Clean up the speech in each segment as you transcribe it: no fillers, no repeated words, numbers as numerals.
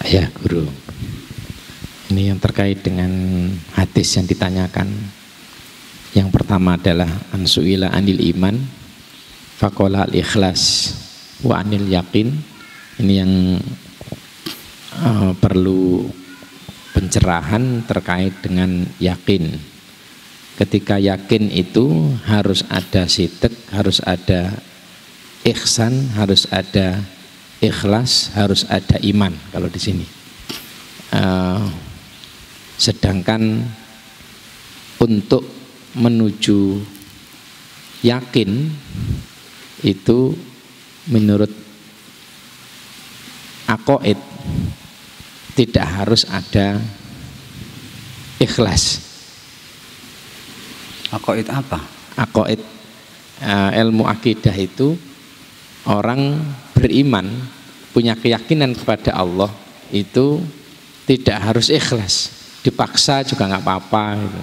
Ya guru, ini yang terkait dengan hadis yang ditanyakan. Yang pertama adalah ansuila anil iman faqala al ikhlas wa anil yakin. Ini yang perlu pencerahan terkait dengan yakin. Ketika yakin itu harus ada sidq, harus ada ihsan, harus ada ikhlas, harus ada iman kalau di sini. Sedangkan untuk menuju yakin itu menurut aqaid tidak harus ada ikhlas. Aqaid apa? Aqaid ilmu akidah itu orang beriman punya keyakinan kepada Allah itu tidak harus ikhlas, dipaksa juga nggak apa-apa gitu.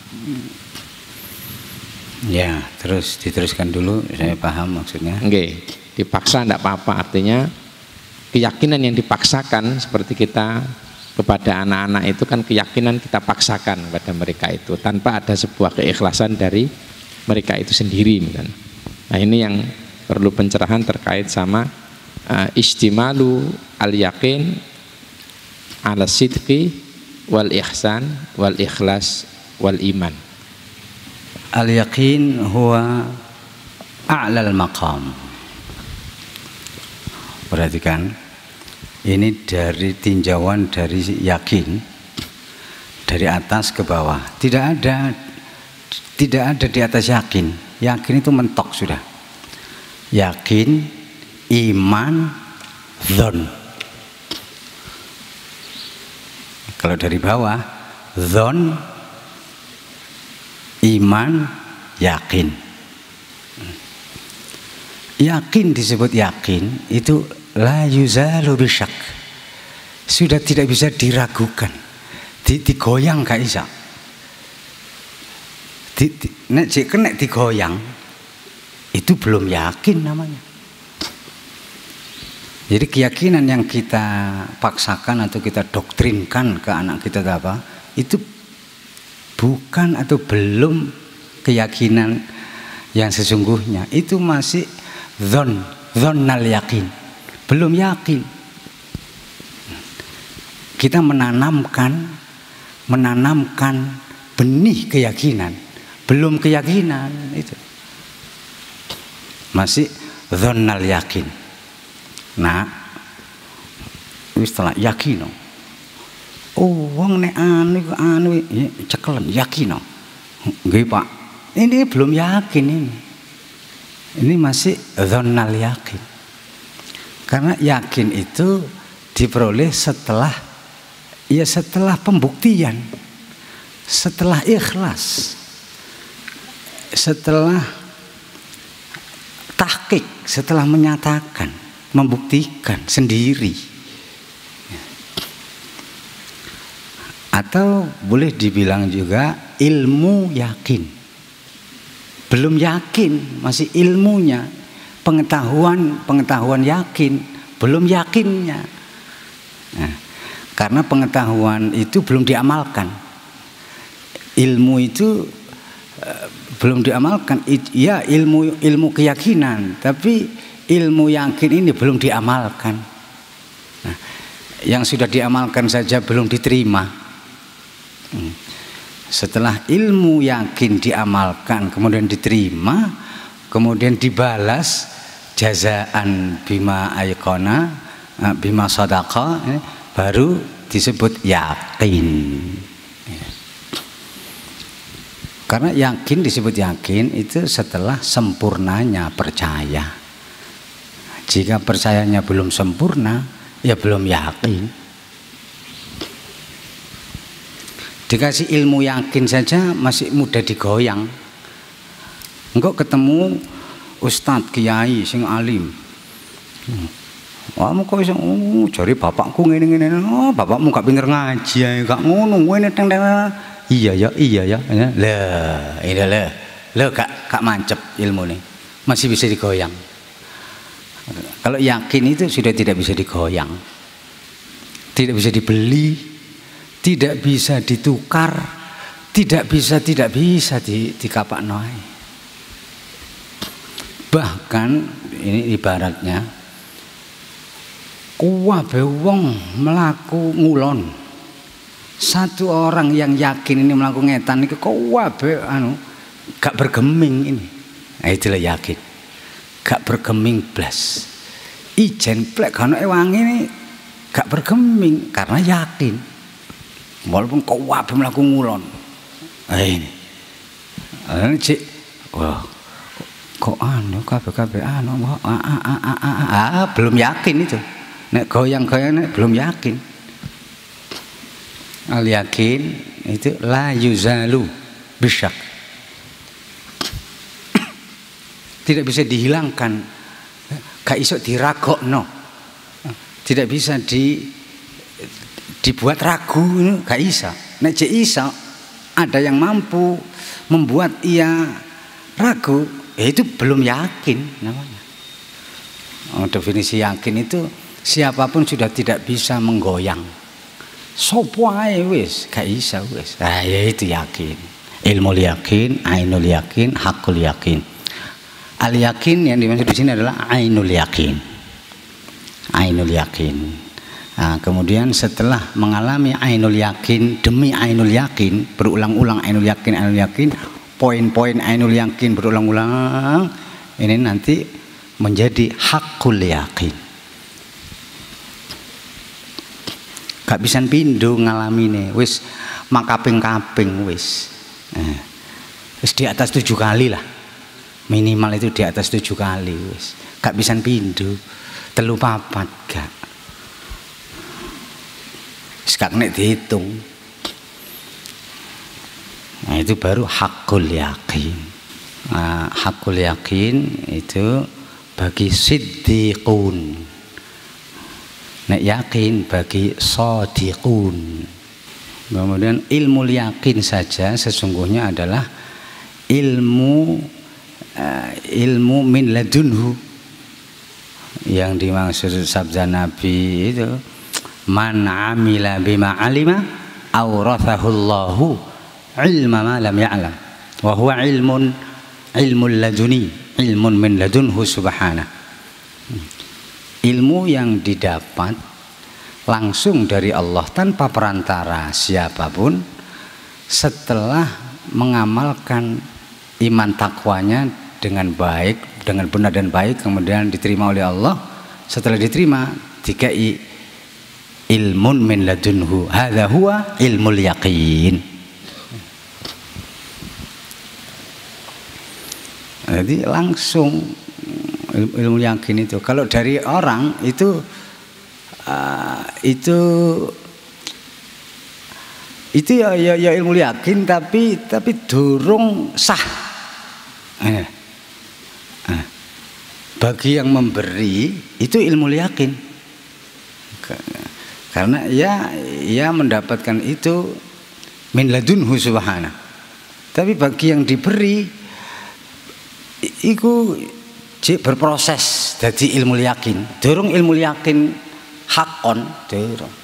Ya, terus diteruskan dulu, saya paham maksudnya. Oke, dipaksa nggak apa-apa, artinya keyakinan yang dipaksakan seperti kita kepada anak-anak itu kan keyakinan kita paksakan kepada mereka itu tanpa ada sebuah keikhlasan dari mereka itu sendiri kan. Nah ini yang perlu pencerahan terkait sama istimalu al-yakin ala sidqi wal ihsan wal ikhlas wal iman. Al-yakin huwa a'lal maqam. Perhatikan, ini dari tinjauan dari yakin dari atas ke bawah. Tidak ada di atas yakin. Yakin itu mentok sudah. Yakin, iman, dzon. Kalau dari bawah, dzon, iman, yakin. Yakin disebut yakin itu la yuzalu bisyak, sudah tidak bisa diragukan, digoyang gak bisa. Nek kena digoyang itu belum yakin namanya. Jadi keyakinan yang kita paksakan atau kita doktrinkan ke anak kita apa itu bukan atau belum keyakinan yang sesungguhnya, itu masih dzonnal yakin, belum yakin. Kita menanamkan benih keyakinan, belum keyakinan, itu masih dzonnal yakin. Nah, setelah yakin, oh wong nek anu cekelen yakin, nggih Pak, ini belum yakin ini. Ini masih dzonnal yakin. Karena yakin itu diperoleh setelah pembuktian, setelah ikhlas, setelah tahqiq, setelah menyatakan, membuktikan sendiri. Atau boleh dibilang juga ilmu yakin. Belum yakin, masih ilmunya, pengetahuan yakin, belum yakinnya. Nah, karena pengetahuan itu belum diamalkan, ilmu itu belum diamalkan. Ya ilmu keyakinan, tapi ilmu yakin ini belum diamalkan. Nah, yang sudah diamalkan saja belum diterima. Setelah ilmu yakin diamalkan, kemudian diterima, kemudian dibalas jazaan bima aikona, bima sadaqa, baru disebut yakin. Karena yakin disebut yakin itu setelah sempurnanya percaya. Jika percayanya belum sempurna, ya belum yakin. Dikasih ilmu yakin saja masih mudah digoyang. Engkau ketemu ustadz kiai sing alim, kamu kok iso jare bapakku ngene-ngene. Oh, bapakmu gak pinter ngaji ae, gak ngono ngene teng. Iya ya. Lah, ini lah gak mancep ilmune. Masih bisa digoyang. Kalau yakin itu sudah tidak bisa digoyang. tidak bisa dibeli, tidak bisa ditukar, tidak bisa dikapakno. Bahkan ini ibaratnya kuwabe wong melaku ngulon, satu orang yang yakin ini melaku ngetan ini kuwabe gak bergeming ini. Nah, itulah yakin, gak bergeming blas. Ijen plek kono wangi ini gak bergeming karena yakin. Walaupun kuwabe melaku ngulon. Ini cik, wah, kok kabeh belum yakin itu. Nek goyang-goyang belum yakin. Al yakin itu la yuzalu bisyak. Tidak bisa dihilangkan, gak iso diragokno. Tidak bisa dibuat ragu, gak bisa. Nek cek iso ada yang mampu membuat ia ragu, itu belum yakin namanya. Definisi yakin itu siapapun sudah tidak bisa menggoyang. Sopo ae wis, gak isa wis. Nah, ya itu yakin. Ilmu yakin, ainul yakin, hakul yakin. Al yakin yang dimaksud di sini adalah ainul yakin. Ainul yakin. Nah, kemudian setelah mengalami ainul yakin demi ainul yakin, berulang-ulang ainul yakin, poin-poin ainul yakin berulang-ulang, ini nanti menjadi hakul yakin. Gak bisa pindu ngalamine, wis makaping-kaping wis. Wis di atas 7 kali lah. Minimal itu di atas 7 kali wis. Gak bisa pindu, 3 4 gak. Sekarang nek dihitung, nah itu baru hakul yakin. Nah, hakul yakin itu bagi siddiqun, nek yakin bagi shadiqun. Kemudian ilmu yakin saja sesungguhnya adalah ilmu min ladunhu, yang dimaksud sabda Nabi itu man amila bima alima awrathahullahu ilma ma lam ya'lam wa huwa ilmun laduni, ilmun min ladunhu subhanahu. Ilmu yang didapat langsung dari Allah tanpa perantara siapapun setelah mengamalkan iman takwanya dengan baik, dengan benar dan baik, kemudian diterima oleh Allah. Setelah diterima dikai ilmun min ladunhu, hadza huwa ilmul yaqin. Jadi langsung ilmu yakin itu. Kalau dari orang itu ya ilmu yakin tapi durung sah. Bagi yang memberi itu ilmu yakin. Karena ia mendapatkan itu min ladunhu subhana. Tapi bagi yang diberi itu berproses jadi ilmu yakin. Durung ilmu yakin hakon durung.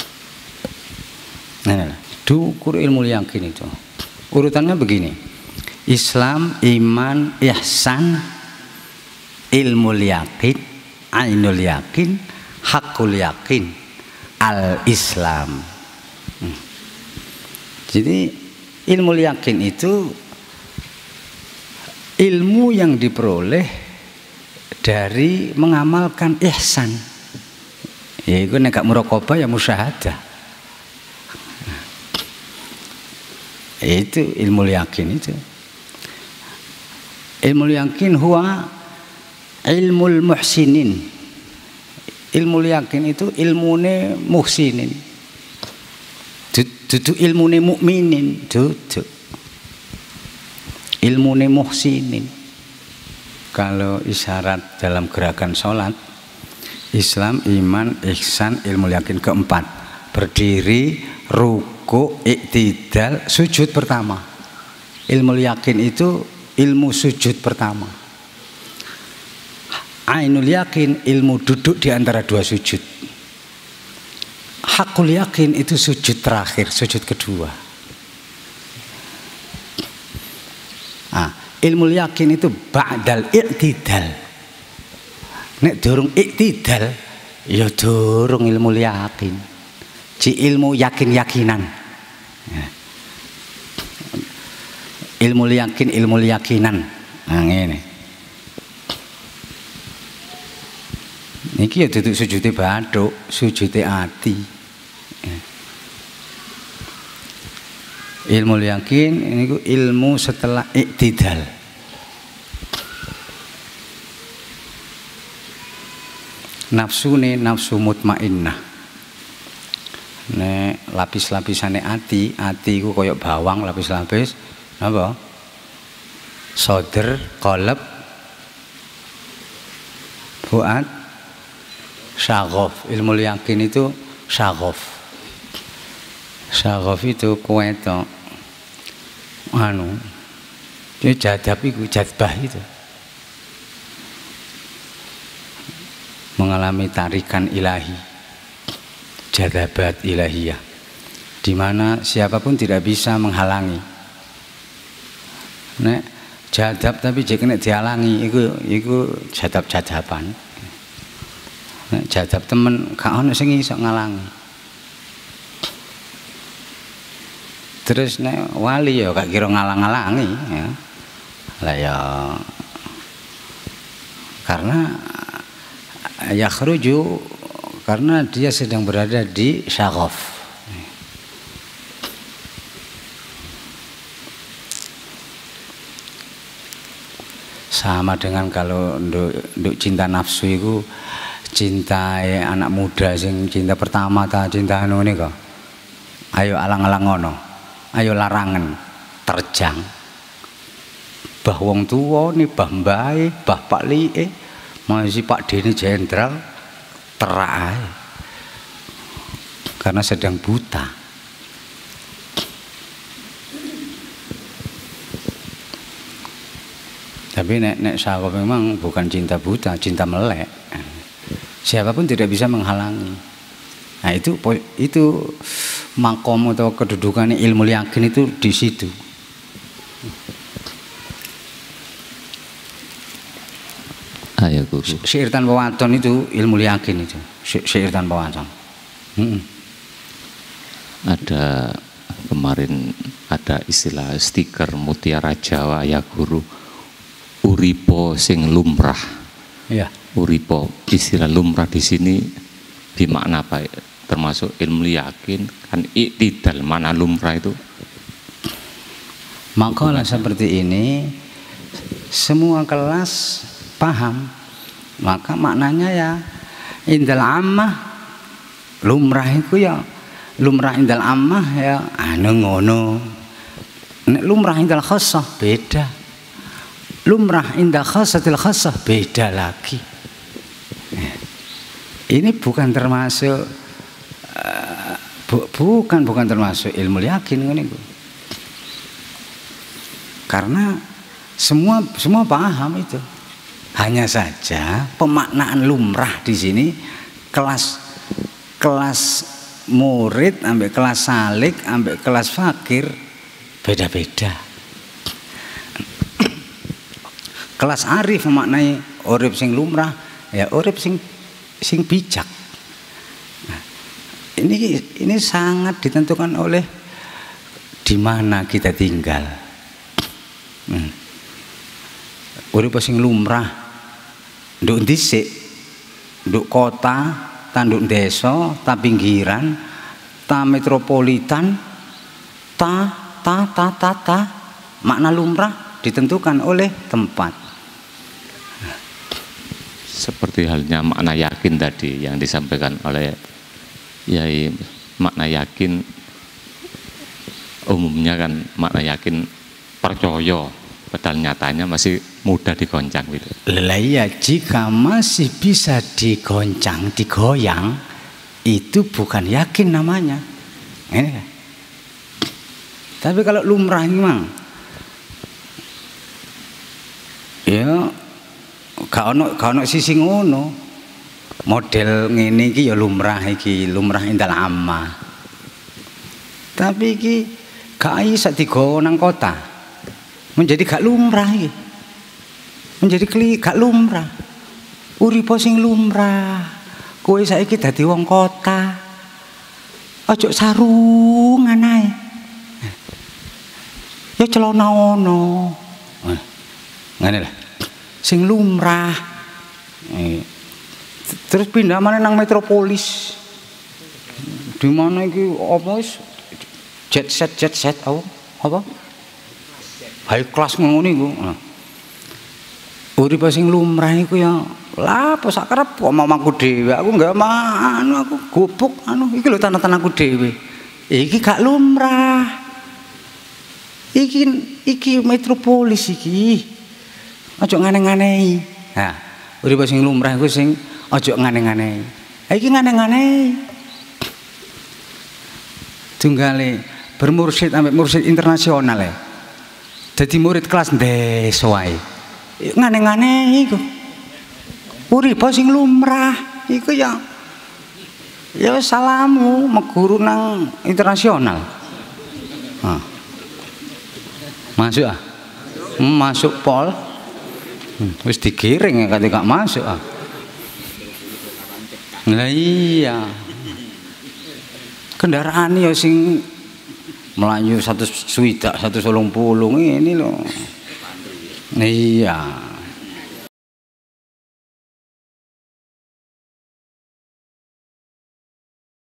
Nah, ukur ilmu yakin itu. Urutannya begini. Islam, iman, ihsan, ilmu yakin, ainul yakin, hakul yakin, al-Islam. Jadi ilmu yakin itu ilmu yang diperoleh dari mengamalkan ihsan. Ya itu nek gak muraqabah ya musyahadah. Itu ilmu yakin itu. Ilmu yakin huwa ilmul muhsinin. Ilmu yakin itu ilmune muhsinin. Dudu ilmune mukminin, dudu. Ilmune muhsinin. Kalau isyarat dalam gerakan sholat, Islam, iman, ihsan, ilmu yakin keempat. Berdiri, ruku, iktidal, sujud pertama. Ilmu yakin itu ilmu sujud pertama. Ainul yakin ilmu duduk di antara 2 sujud. hakul yakin itu sujud terakhir, sujud kedua. Ilmu yakin itu ba'dal i'tidal. Nek durung i'tidal ya durung ilmu yakin. Ci ilmu yakin-yakinan. Ilmu yakinan. Nah ngene. Niki ya duduk sujude bathuk, sujude ati. Ilmu yakin ini ilmu setelah iktidal. Nafsu nih nafsu mutmainnah. Nek lapis-lapisane ati ku koyok bawang lapis-lapis. Apa? Sodr, qalb, fuad, syaghaf. Ilmu yakin itu syaghaf. Syaghaf itu kueto. Dia jadab itu, jadbah itu mengalami tarikan ilahi, jadabat ilahiyah, di mana siapapun tidak bisa menghalangi. Nek jadab tapi jika nek dihalangi, itu jadab-jadaban. Nek jadab temen, gak ono sing iso ngalangi. Terus nek wali ya gak kira ngalang-alangi ya. Lah ya karena yakhruju karena dia sedang berada di syaghaf. Sama dengan kalau nduk cinta nafsu itu cinta anak muda sing cinta pertama ta cinta anu nika. Ayo alang-alang ngono. Ayo larangan terjang bah wong tuwa ni bah mbae bah pak liike masih Pak Deni Jenderal terai karena sedang buta. Tapi nek sahabat memang bukan cinta buta, cinta melek. Siapapun tidak bisa menghalangi. Nah itu makom atau kedudukan ilmu yakin itu di situ. Ayo guru. Syair tanpa waton itu ilmu yakin itu. Syair tanpa waton. Ada kemarin ada istilah stiker Mutiara Jawa ya guru. Uripo sing lumrah. Ya. Uripo istilah lumrah di sini dimakna apa? Termasuk ilmu yakin kan iktidal, mana lumrah itu. Makalah seperti ini semua kelas paham, maka maknanya ya indal ammah lumrah itu ya lumrah indal ammah ya anu ngono. Nek lumrah indal khassah beda, lumrah indal khassatil khassah beda lagi. Ini bukan termasuk bukan termasuk ilmu yakin ini. Karena semua paham itu. Hanya saja pemaknaan lumrah di sini kelas murid ambek kelas salik ambek kelas fakir beda-beda. Kelas arif memaknai urip sing lumrah ya urip sing bijak. Nah, ini sangat ditentukan oleh di mana kita tinggal. Urip sing lumrah nduk dhisik, nduk kota, ta nduk desa, ta pinggiran, ta metropolitan, ta makna lumrah ditentukan oleh tempat. Seperti halnya makna yakin tadi yang disampaikan oleh Yai, makna yakin umumnya kan makna yakin percaya, padahal nyatanya masih mudah digoncang gitu. Lah iya, jika masih bisa digoncang, digoyang, itu bukan yakin namanya. Ini kan? Tapi kalau lumrah memang ya gak ono sisi ngono. model ngene iki ya lumrah iki, lumrah indal amma. Tapi iki gak iso digawa nang kota. Menjadi gak lumrah iki. Menjadi gak lumrah. Uripo sing lumrah. Kowe saiki dadi wong kota. Ojo sarungan ae. Ya celana ono. Ngene lah. Sing lumrah. Terus pindah mana nang metropolis. Di mana iki apa wis jet set apa? High class ngono niku. Urip sing lumrah iku ya lah apa sak karep omongku dhewe. Aku enggak anu aku gubuk anu iki lho tanah-tanahku dhewe. Iki gak lumrah. Iki metropolis iki. Aja ngane-nganehi. Nah, urip sing lumrah iku sing aja ngane-nganehi. Iki ngane-nganehi. Tunggale bermursyid ambek mursyid internasional ya. Dadi murid kelas desa wae. Ngane-nganehi iku. Urip sing lumrah iku ya salamu meguru nang internasional. Masuk ah. Masuk pol. Wis digiring ya kate gak masuk ah. Lah iya. Kendaraan ya sing melayu 120 130 ini loh. Iya.